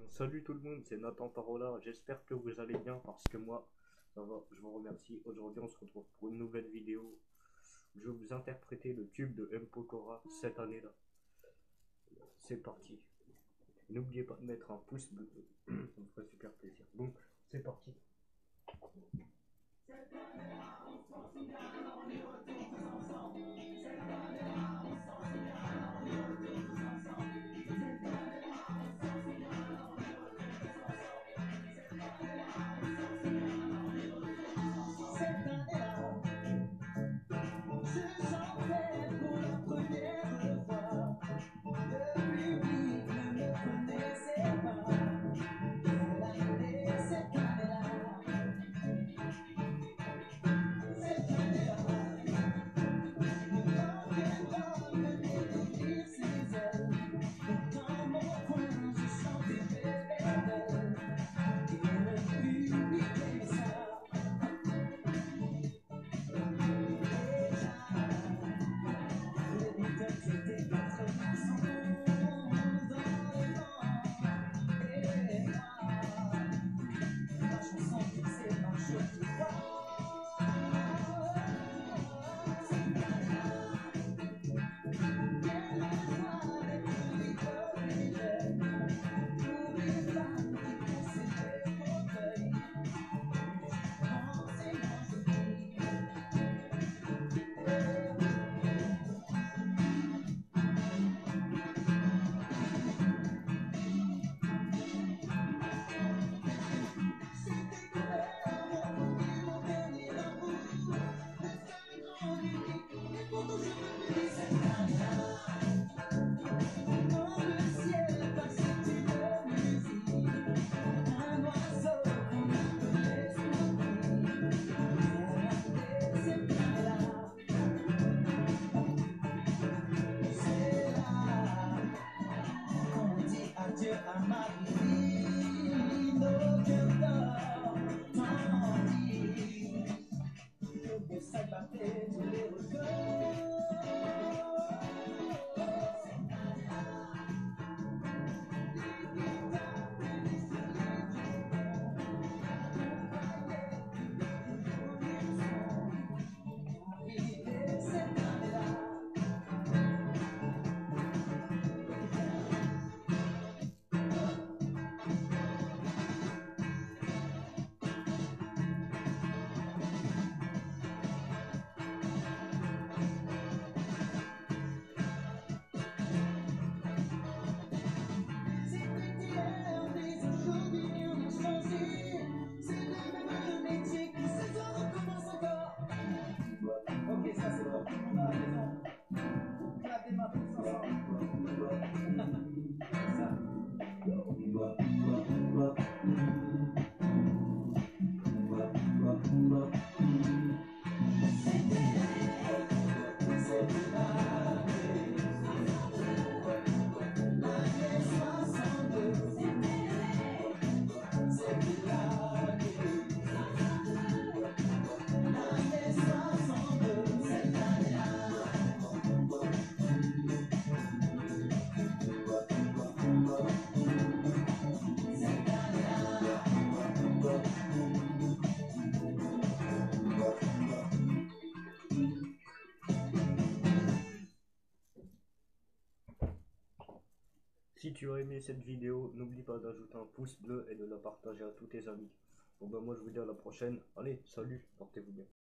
Salut tout le monde, c'est Nathan Parola. J'espère que vous allez bien parce que moi, ça va. Je vous remercie. Aujourd'hui, on se retrouve pour une nouvelle vidéo. Je vais vous interpréter le tube de M. Pokora cette année-là. C'est parti. N'oubliez pas de mettre un pouce bleu. Ça me ferait super plaisir. Donc, c'est parti. Si tu as aimé cette vidéo, n'oublie pas d'ajouter un pouce bleu et de la partager à tous tes amis. Bon ben moi je vous dis à la prochaine. Allez, salut, portez-vous bien.